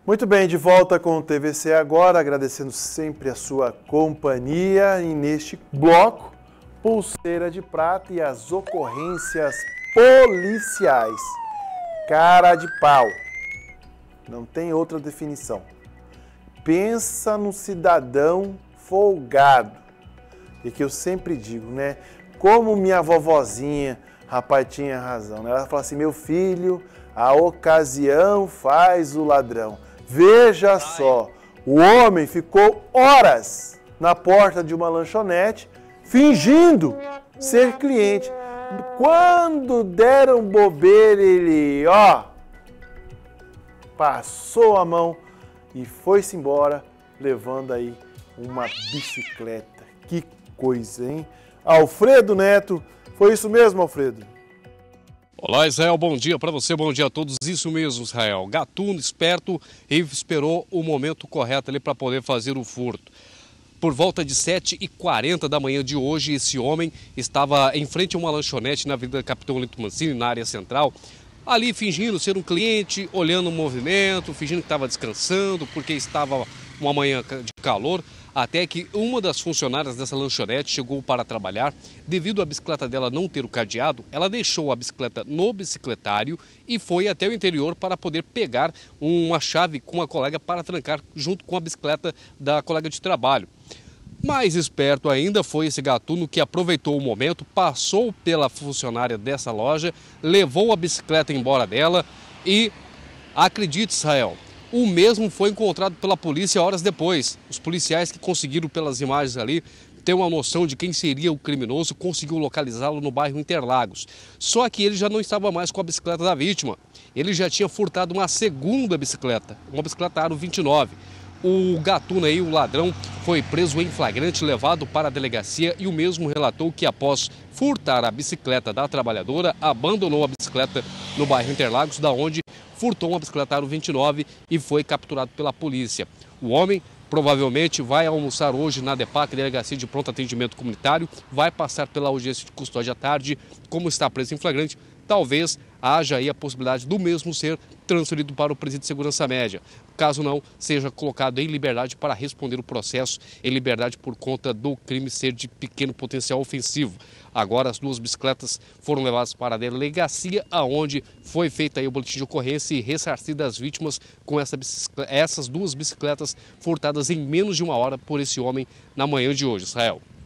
Muito bem, de volta com o TVC agora, agradecendo sempre a sua companhia e neste bloco, pulseira de prata e as ocorrências policiais. Cara de pau, não tem outra definição. Pensa no cidadão folgado. E que eu sempre digo, né? Como minha vovozinha, rapaz, tinha razão. Ela fala assim, meu filho, a ocasião faz o ladrão. Veja só, o homem ficou horas na porta de uma lanchonete, fingindo ser cliente. Quando deram bobeira, ele, passou a mão e foi-se embora, levando aí uma bicicleta. Que coisa, hein? Alfredo Neto, foi isso mesmo, Alfredo? Olá, Israel, bom dia para você, bom dia a todos. Isso mesmo, Israel. Gatuno, esperto, e esperou o momento correto ali para poder fazer o furto. Por volta de 7h40 da manhã de hoje, esse homem estava em frente a uma lanchonete na Avenida Capitão Lito Mancini, na área central, ali fingindo ser um cliente, olhando o movimento, fingindo que estava descansando, porque estava uma manhã de calor, até que uma das funcionárias dessa lanchonete chegou para trabalhar. Devido à bicicleta dela não ter o cadeado, ela deixou a bicicleta no bicicletário e foi até o interior para poder pegar uma chave com a colega para trancar junto com a bicicleta da colega de trabalho. Mais esperto ainda foi esse gatuno que aproveitou o momento, passou pela funcionária dessa loja, levou a bicicleta embora dela e, acredite, Israel, o mesmo foi encontrado pela polícia horas depois. Os policiais que conseguiram pelas imagens ali ter uma noção de quem seria o criminoso, conseguiu localizá-lo no bairro Interlagos. Só que ele já não estava mais com a bicicleta da vítima. Ele já tinha furtado uma segunda bicicleta, uma bicicleta Aro 29. O gatuno aí, o ladrão, foi preso em flagrante, levado para a delegacia e o mesmo relatou que após furtar a bicicleta da trabalhadora, abandonou a bicicleta no bairro Interlagos, da onde furtou uma bicicleta Aro 29 e foi capturado pela polícia. O homem provavelmente vai almoçar hoje na DEPAC, Delegacia de Pronto Atendimento Comunitário, vai passar pela audiência de custódia à tarde. Como está preso em flagrante, talvez haja aí a possibilidade do mesmo ser transferido para o Presídio de Segurança Média. Caso não, seja colocado em liberdade para responder o processo em liberdade por conta do crime ser de pequeno potencial ofensivo. Agora as duas bicicletas foram levadas para a delegacia, aonde foi feita aí o boletim de ocorrência e ressarcidas as vítimas com essas duas bicicletas furtadas em menos de uma hora por esse homem na manhã de hoje, Israel.